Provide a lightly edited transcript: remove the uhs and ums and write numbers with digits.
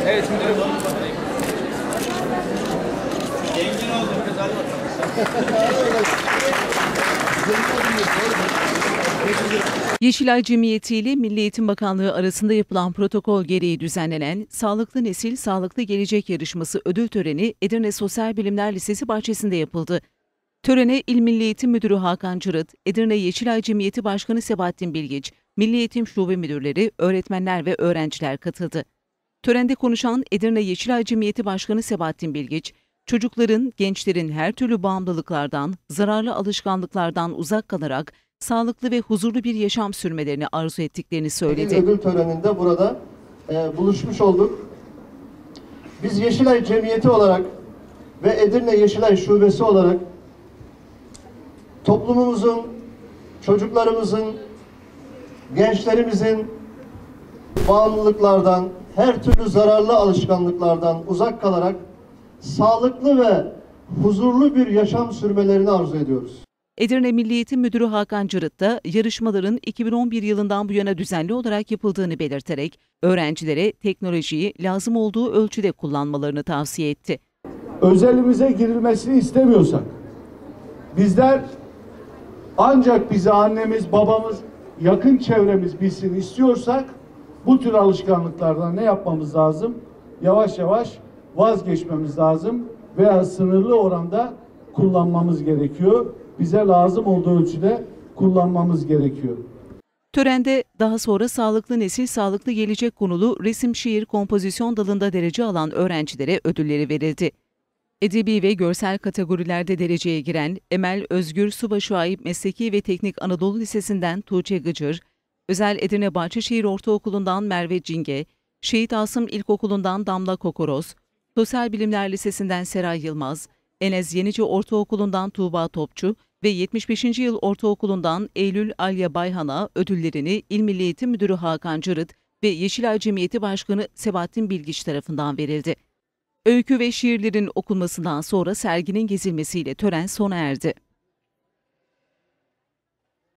Evet müdürüm. Zengin oldum kız, hadi bakalım. Yeşilay Cemiyeti ile Milli Eğitim Bakanlığı arasında yapılan protokol gereği düzenlenen Sağlıklı Nesil, Sağlıklı Gelecek yarışması ödül töreni Edirne Sosyal Bilimler Lisesi bahçesinde yapıldı. Törene İl Milli Eğitim Müdürü Hakan Cırıt, Edirne Yeşilay Cemiyeti Başkanı Sebahattin Bilgiç, Milli Eğitim Şube Müdürleri, öğretmenler ve öğrenciler katıldı. Törende konuşan Edirne Yeşilay Cemiyeti Başkanı Sebahattin Bilgiç, çocukların, gençlerin her türlü bağımlılıklardan, zararlı alışkanlıklardan uzak kalarak sağlıklı ve huzurlu bir yaşam sürmelerini arzu ettiklerini söyledi. Ödül töreninde burada buluşmuş olduk. Biz Yeşilay Cemiyeti olarak ve Edirne Yeşilay Şubesi olarak toplumumuzun, çocuklarımızın, gençlerimizin bağımlılıklardan, her türlü zararlı alışkanlıklardan uzak kalarak sağlıklı ve huzurlu bir yaşam sürmelerini arzu ediyoruz. Edirne Milli Eğitim Müdürü Hakan Cırıt da yarışmaların 2011 yılından bu yana düzenli olarak yapıldığını belirterek öğrencilere teknolojiyi lazım olduğu ölçüde kullanmalarını tavsiye etti. Özelimize girilmesini istemiyorsak, bizler ancak bizi annemiz, babamız, yakın çevremiz bilsin istiyorsak bu tür alışkanlıklardan ne yapmamız lazım? Yavaş yavaş vazgeçmemiz lazım veya sınırlı oranda kullanmamız gerekiyor. Bize lazım olduğu ölçüde kullanmamız gerekiyor. Törende daha sonra Sağlıklı Nesil, Sağlıklı Gelecek konulu resim, şiir, kompozisyon dalında derece alan öğrencilere ödülleri verildi. Edebi ve görsel kategorilerde dereceye giren Emel Özgür Subaşı Ayıp Mesleki ve Teknik Anadolu Lisesi'nden Tuğçe Gıcır, Özel Edirne Bahçeşehir Ortaokulu'ndan Merve Cinge, Şehit Asım İlkokulu'ndan Damla Kokoros, Sosyal Bilimler Lisesi'nden Seray Yılmaz, Enes Yenice Ortaokulu'ndan Tuğba Topçu ve 75. Yıl Ortaokulu'ndan Eylül Alya Bayhan'a ödüllerini İl Milli Eğitim Müdürü Hakan Cırıt ve Yeşilay Cemiyeti Başkanı Sebahattin Bilgiç tarafından verildi. Öykü ve şiirlerin okunmasından sonra serginin gezilmesiyle tören sona erdi.